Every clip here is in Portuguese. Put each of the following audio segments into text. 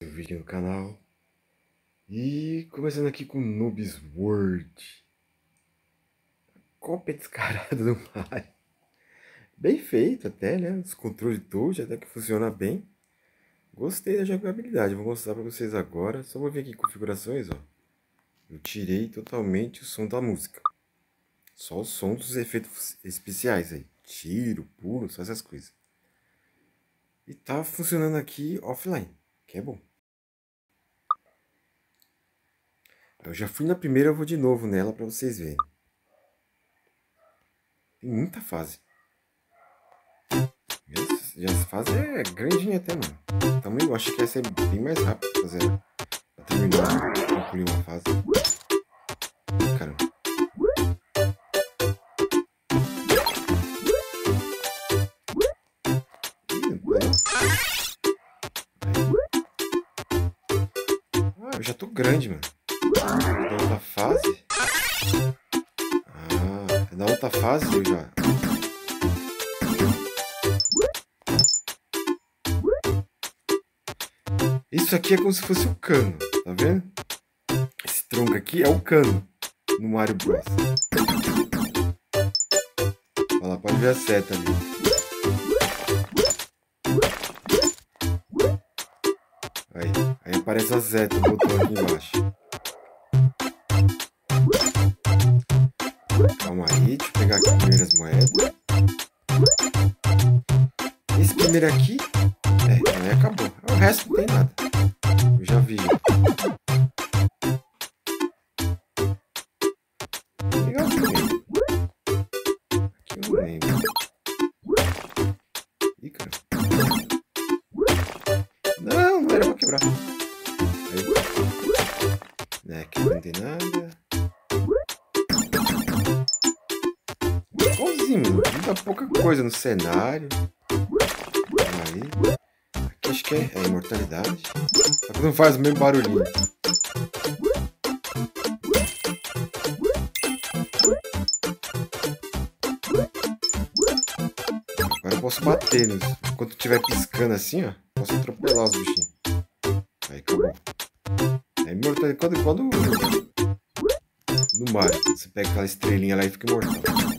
Vídeo no canal. E começando aqui com Noob's World. Cópia descarada do Mario. Bem feito até, né? Os controles touch até que funciona bem. Gostei da jogabilidade. Vou mostrar pra vocês agora. Só vou vir aqui em configurações, ó. Eu tirei totalmente o som da música. Só o som dos efeitos especiais aí. Tiro, pulo, só essas coisas. E tá funcionando aqui offline, que é bom. Eu já fui na primeira, eu vou de novo nela pra vocês verem. Tem muita fase. E as fases é grandinha até, mano. Também eu acho que essa é bem mais rápido pra fazer ela. Pra terminar, concluir uma fase. Caramba. Ah, eu já tô grande, mano. Da outra fase. Ah, da outra fase eu já. Isso aqui é como se fosse o cano, tá vendo? Esse tronco aqui é o cano no Mario Bros. Olha lá, pode ver a seta ali. Aí aparece a seta, o botão aqui embaixo. Calma aí, deixa eu pegar aqui primeiro as moedas. Esse primeiro aqui, aí acabou. O resto não tem nada. Eu já vi. Legal também. Aqui eu não lembro. Ih, cara. Não era pra quebrar. Aí. Aqui não tem nada. Igualzinho, muda pouca coisa no cenário. Aí. Aqui acho que é imortalidade. Só que não faz o mesmo barulhinho. Agora eu posso bater nos. Enquanto estiver piscando assim, ó. Posso atropelar os bichinhos. Aí acabou. É imortalidade. Quando no Mario, você pega aquela estrelinha lá e fica imortal.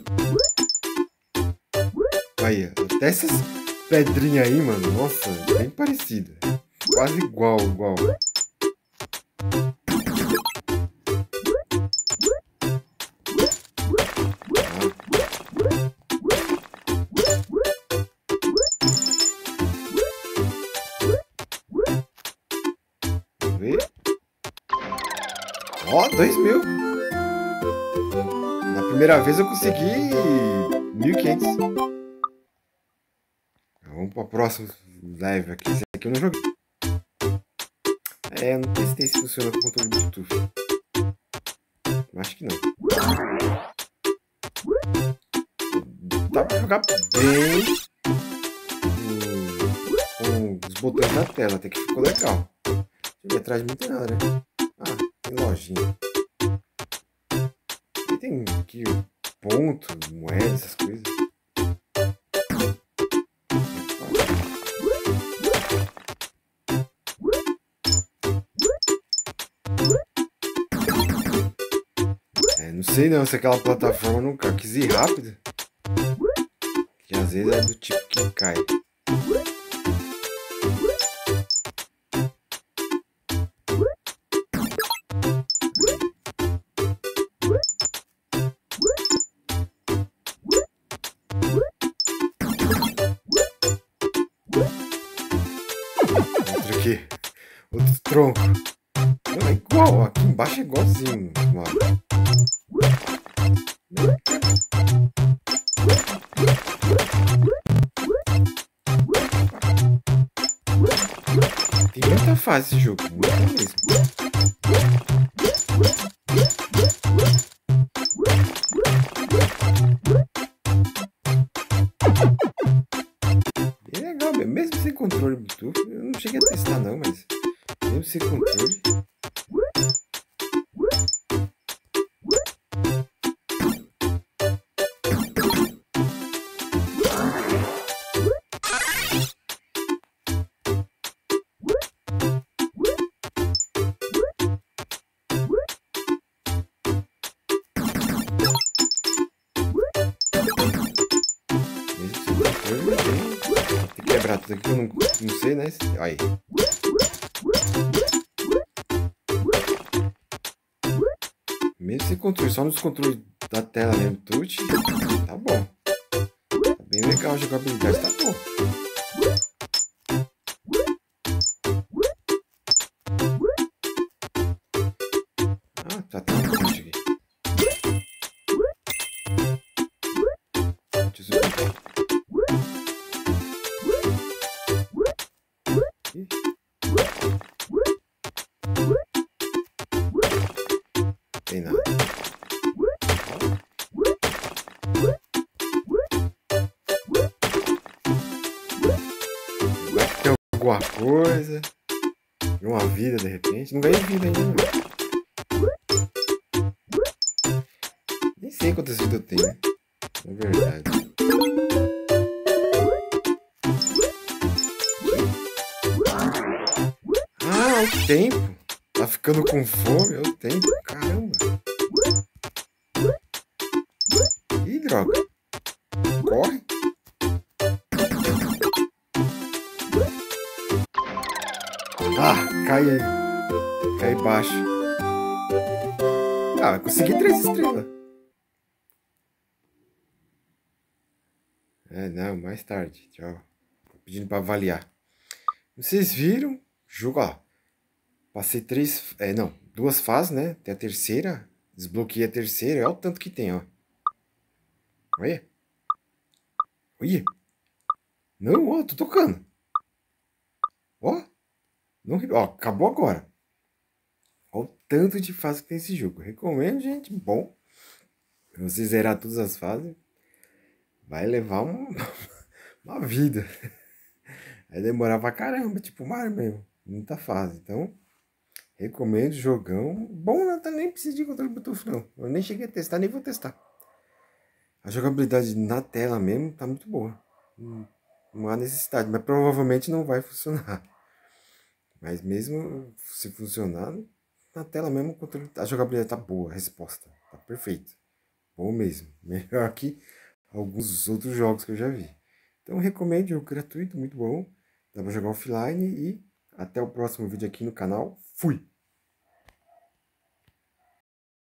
Aí, até essas pedrinhas aí, mano. Nossa, bem parecida. Quase igual. Vamos ver. Ó, 2000. Na primeira vez eu consegui 1500. Vamos para o próximo live aqui. Esse aqui eu não joguei. Eu não testei se funciona com o controle Bluetooth. Eu acho que não. Dá para jogar bem com os botões na tela, até que ficou legal. Deixa eu ver, atrás de mim tem nada, né? Ah, tem lojinha. E tem aqui ponto, moeda, essas coisas. Não sei não se aquela plataforma não quis ir rápido. Que às vezes é do tipo que cai. Outro aqui. Outro tronco. Não, é igual. Aqui embaixo é igualzinho. Mano. Tem muita fase esse jogo, muita mesmo. É legal mesmo sem controle Bluetooth. Eu não cheguei a testar não, mas mesmo sem controle. rápidos aqui que eu não sei, né? Aí. Mesmo sem controle, só nos controles da tela mesmo, touch, tá bom. Tá bem legal a jogabilidade, tá bom. Ah, tá touch aqui. Deixa eu ver. Ih. Tem nada. Vai ter alguma coisa. Uma vida de repente. Não ganhei vida ainda, não. Nem sei quantas vidas eu tenho, né? É verdade. Ah, o tempo. Tá ficando com fome, é o tempo. Caramba. Ih, droga. Corre. Ah, cai aí. Cai baixo. Ah, consegui 3 estrelas. É, não, mais tarde. Tchau. Tô pedindo pra avaliar. Vocês viram? Jogo, ó. Passei 3. Não, 2 fases, né? Até a terceira. Desbloqueei a terceira. Olha o tanto que tem, ó. Olha. Olha. Não, ó, tô tocando. Ó. Não, ó, acabou agora. Olha o tanto de fase que tem esse jogo. Recomendo, gente. Bom. Você zerar todas as fases. Vai levar uma vida. Vai demorar pra caramba. Tipo Mario mesmo. Muita fase. Então, recomendo. Jogão. Bom, não tá nem precisa de controle Bluetooth, não. Eu nem cheguei a testar, nem vou testar. A jogabilidade na tela mesmo tá muito boa. Não há necessidade, mas provavelmente não vai funcionar. Mas mesmo se funcionar, na tela mesmo a jogabilidade tá boa, a resposta tá perfeita. Bom mesmo. Melhor que alguns outros jogos que eu já vi. Então recomendo, jogo gratuito, muito bom. Dá pra jogar offline e até o próximo vídeo aqui no canal. Fui!